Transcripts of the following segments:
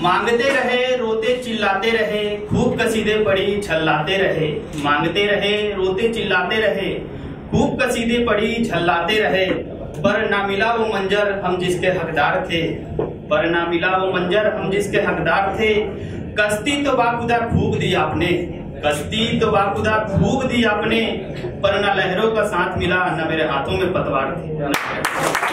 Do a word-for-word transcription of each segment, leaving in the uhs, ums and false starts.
मांगते रहे रोते चिल्लाते रहे, खूब कसीदे पड़ी झल्लाते रहे। मांगते रहे रोते चिल्लाते रहे, खूब कसीदे पड़ी झल्लाते रहे। पर ना मिला वो मंजर हम जिसके हकदार थे, पर ना मिला वो मंजर हम जिसके हकदार थे। कश्ती तो बाखुदा खूब दी आपने, कश्ती तो बाखुदा खूब दी आपने, पर ना लहरों का साथ मिला ना मेरे हाथों में पतवार थे।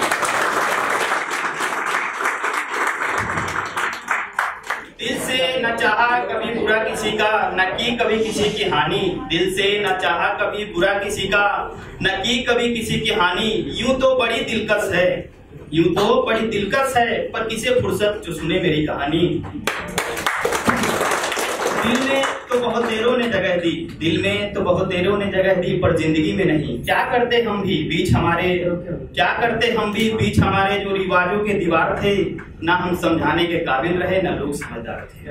दिल से न चाहा कभी बुरा किसी का, न की कभी किसी की हानि। दिल से न चाहा कभी बुरा किसी का, न की कभी किसी की हानि। यूं तो बड़ी दिलकश है, यूं तो बड़ी दिलकश है, पर किसे फुर्सत जो सुने मेरी कहानी। दिल में तो बहुत देरों ने जगह दी, दिल में तो बहुत देरों ने जगह दी, पर जिंदगी में नहीं। क्या करते हम भी बीच हमारे, क्या करते हम भी बीच हमारे, जो रिवाजों के दीवार थे। ना हम समझाने के काबिल रहे, ना लोग समझदार थे।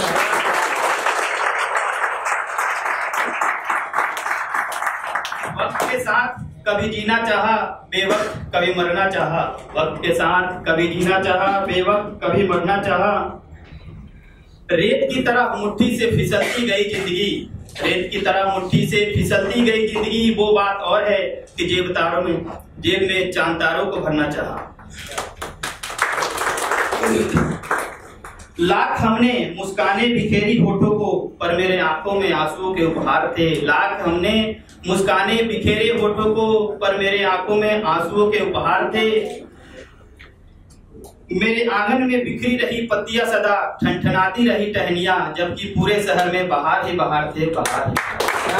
वक्त के साथ कभी जीना चाहा, बेवक्त कभी मरना चाहा। वक्त के साथ कभी जीना चाहा, बेवक्त कभी मरना चाहा। रेत की तरह मुट्ठी से फिसलती गई जिंदगी, रेत की तरह मुट्ठी से फिसलती गई जिंदगी। वो बात और है कि जेब तारों में, जेब में चांद तारों को भरना चाहा। लाख हमने मुस्काने बिखेरी होठों को, पर मेरे आंखों में आंसुओं के उपहार थे। लाख हमने मुस्काने बिखेरे होठों को, पर मेरे आंखों में आंसुओं के उपहार थे। मेरे आंगन में बिखरी रही पत्तियां सदा, ठनठनाती रही टहनियां, जबकि पूरे शहर में बाहर ही बाहर थे, बाहर ही।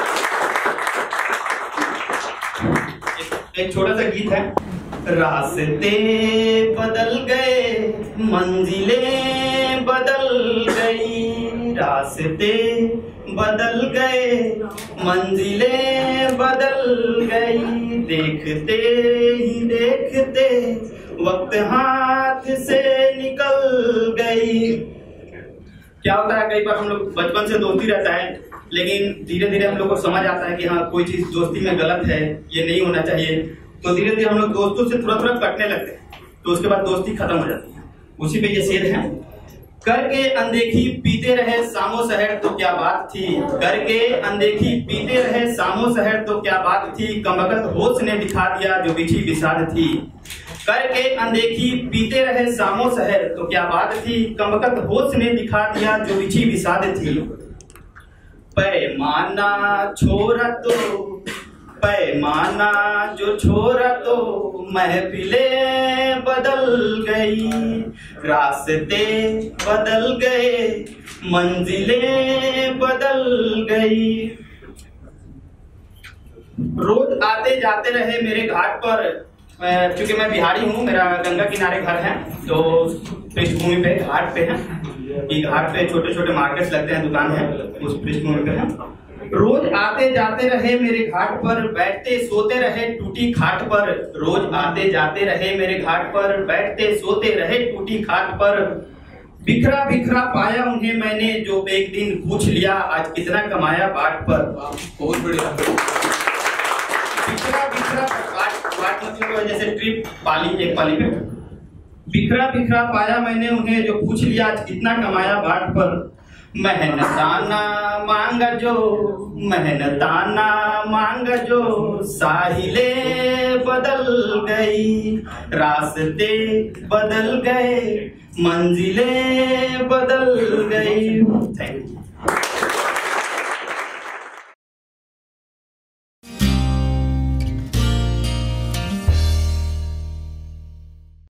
एक छोटा सा गीत है। रास्ते बदल गए, मंजिलें बदल गई, रास्ते बदल गए, मंजिलें बदल गई। देखते ही देखते वक्त हाथ से निकल गई। क्या होता है, कई बार हम लोग बचपन से दोस्ती रहता है, लेकिन धीरे धीरे हम लोग को समझ आता है कि हाँ कोई चीज दोस्ती में गलत है, ये नहीं होना चाहिए। तो धीरे धीरे हम लोग दोस्तों से थोड़ा थोड़ा कटने लगते हैं, तो उसके बाद दोस्ती खत्म हो जाती है। उसी पे ये शेर है। करके अनदेखी पीते रहे सामो शहर तो क्या बात थी, करके अनदेखी पीते रहे सामो शहर तो क्या बात थी। कमबख्त होश ने दिखा दिया जो बिछी बिसात थी, करके अनदेखी पीते रहे सामो शहर तो क्या बात थी। कमबख्त होश ने दिखा दिया जो बिछी बिसात थी। पैमाना छोरा तो, पैमाना जो छोरा तो, महफिलें बदल गई, रास्ते बदल गए, मंजिलें बदल गई। रोज आते जाते रहे मेरे घाट पर, क्योंकि मैं बिहारी हूँ, मेरा गंगा किनारे घर है, तो पृष्ठभूमि पे घाट पे है। ये घाट पे छोटे छोटे मार्केट्स लगते हैं, दुकान है, उस पृष्ठभूमि पे है। रोज आते जाते रहे मेरे घाट पर, बैठते सोते रहे टूटी खाट पर। रोज आते जाते रहे मेरे घाट पर, बैठते सोते रहे टूटी खाट पर। बिखरा बिखरा पाया उन्हें मैंने, जो एक दिन पूछ लिया आज कितना कमाया बाट पर। बहुत बढ़िया। बिखरा बिखरा बाट, बाट मतलब जैसे ट्रिप, पाली, एक पाली पे। बिखरा बिखरा पाया मैंने उन्हें, जो पूछ लिया आज कितना कमाया बाट पर। मेहनताना मांग जो, मेहनताना मांग जो, साहिले बदल गई, रास्ते बदल गए, मंजिलें बदल गई। Thank you.